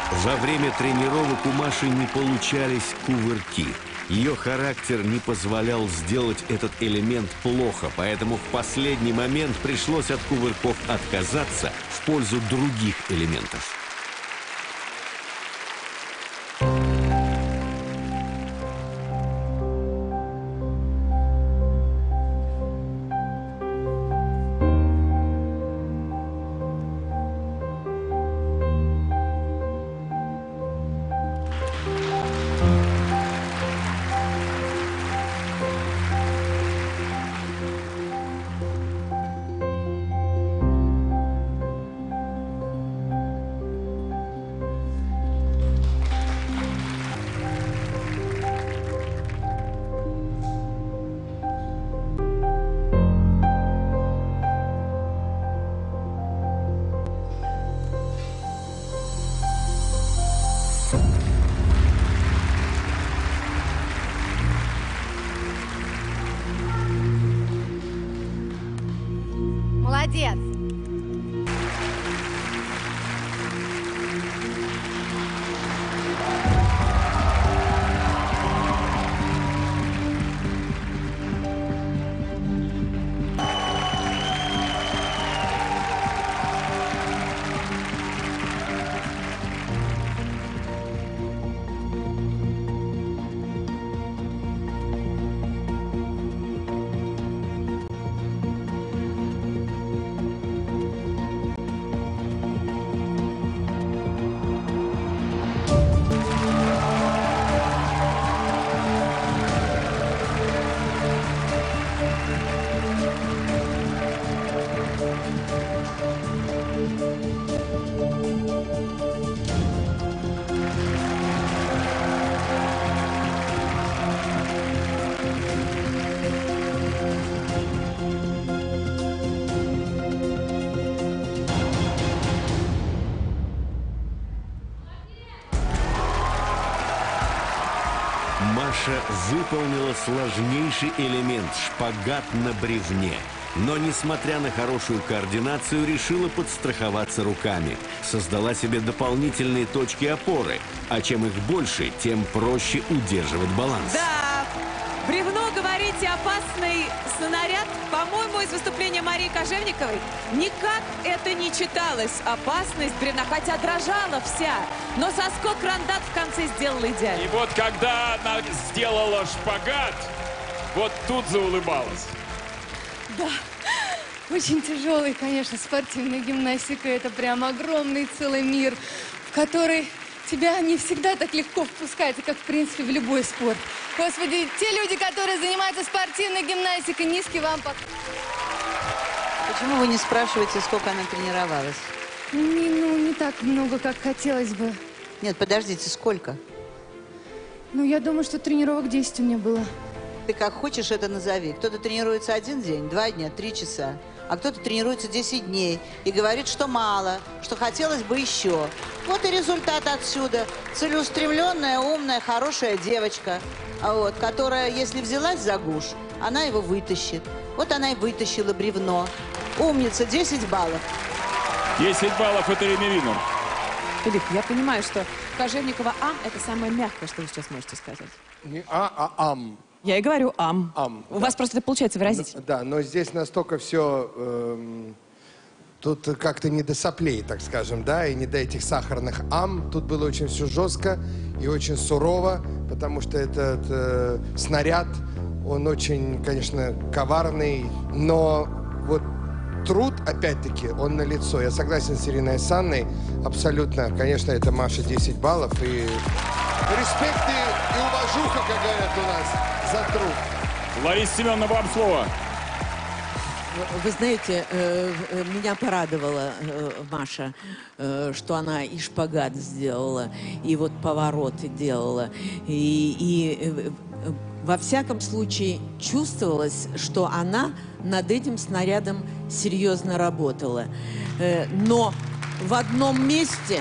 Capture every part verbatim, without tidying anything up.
Во время тренировок у Маши не получались кувырки. Ее характер не позволял сделать этот элемент плохо, поэтому в последний момент пришлось от кувырков отказаться в пользу других элементов. Молодец! Маша выполнила сложнейший элемент – шпагат на бревне. Но, несмотря на хорошую координацию, решила подстраховаться руками. Создала себе дополнительные точки опоры. А чем их больше, тем проще удерживать баланс. Да, бревно, говорите, опасный снаряд. По-моему, из выступления Марии Кожевниковой никак это не читалось. Опасность бревна, хотя дрожала вся. Но соскок рандат в конце сделала идеально. И вот когда она сделала шпагат, вот тут заулыбалась. Да, очень тяжелый, конечно, спортивная гимнастика. Это прям огромный целый мир, в который тебя не всегда так легко впускается, как, в принципе, в любой спорт. Господи, те люди, которые занимаются спортивной гимнастикой, низкий вам поклон. Почему вы не спрашиваете, сколько она тренировалась? Не, ну, не так много, как хотелось бы. Нет, подождите, сколько? Ну, я думаю, что тренировок десять у меня было. Ты как хочешь это назови. Кто-то тренируется один день, два дня, три часа. А кто-то тренируется десять дней и говорит, что мало, что хотелось бы еще. Вот и результат отсюда. Целеустремленная, умная, хорошая девочка, вот, которая, если взялась за гуш, она его вытащит. Вот она и вытащила бревно. Умница, десять баллов. десять баллов это Ремерину. Филипп, я понимаю, что Кожевникова ам – это самое мягкое, что вы сейчас можете сказать. Не а, а ам. Я и говорю ам. Ам, У да. вас просто это получается выразительно. Да, но здесь настолько все... Эм, тут как-то не до соплей, так скажем, да, и не до этих сахарных ам. Тут было очень все жестко и очень сурово, потому что этот э, снаряд, он очень, конечно, коварный, но вот труд, опять-таки, он налицо. Я согласен с Ириной Санной, абсолютно. Конечно, это Маша десять баллов, и респект и, и уважуха, как говорят у нас, за труд. Лариса Семеновна, вам слово. Вы знаете, э, меня порадовала э, Маша, э, что она и шпагат сделала, и вот повороты делала. И, и э, во всяком случае чувствовалось, что она над этим снарядом серьезно работала. Э, но в одном месте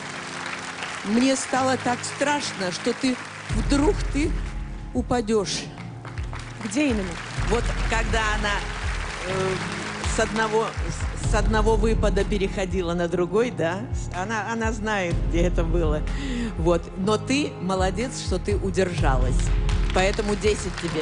мне стало так страшно, что ты вдруг ты упадешь. Где именно? Вот когда она... с одного, с одного выпада переходила на другой, да. Она, она знает, где это было. Вот. Но ты молодец, что ты удержалась. Поэтому десять тебе.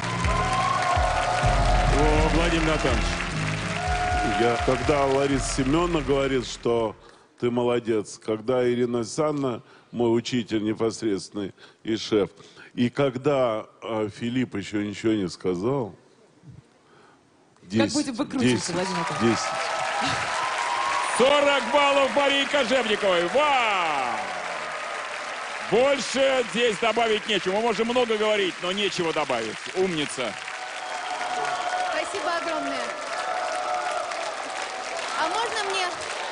О, Владимир Натанович. Я, когда Лариса Семеновна говорит, что ты молодец, когда Ирина Александровна, мой учитель непосредственный и шеф, и когда э, Филипп еще ничего не сказал, десять, Как будем выкручиваться, Владимир Натанович? десять. сорок баллов Марии Кожевниковой. Вау! Больше здесь добавить нечего. Мы можем много говорить, но нечего добавить. Умница. Спасибо огромное. А можно мне...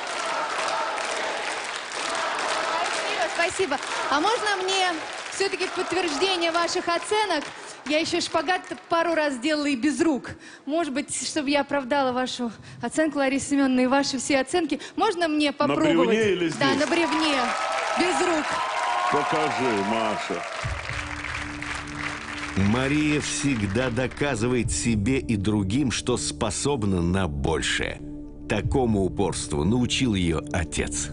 Спасибо, спасибо. А можно мне все-таки в подтверждение ваших оценок? Я еще шпагат пару раз делала и без рук. Может быть, чтобы я оправдала вашу оценку, Лариса Семеновна, и ваши все оценки. Можно мне попробовать? На бревне или здесь? Да, на бревне. Без рук. Покажи, Маша. Мария всегда доказывает себе и другим, что способна на большее. Такому упорству научил ее отец.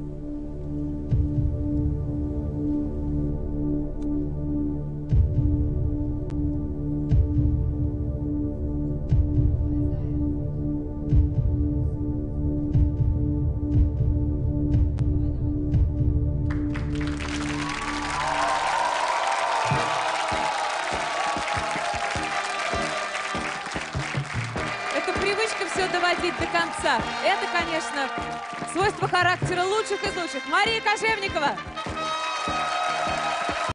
Это привычка все доводить до конца. Это, конечно, свойство характера лучших из лучших. Мария Кожевникова.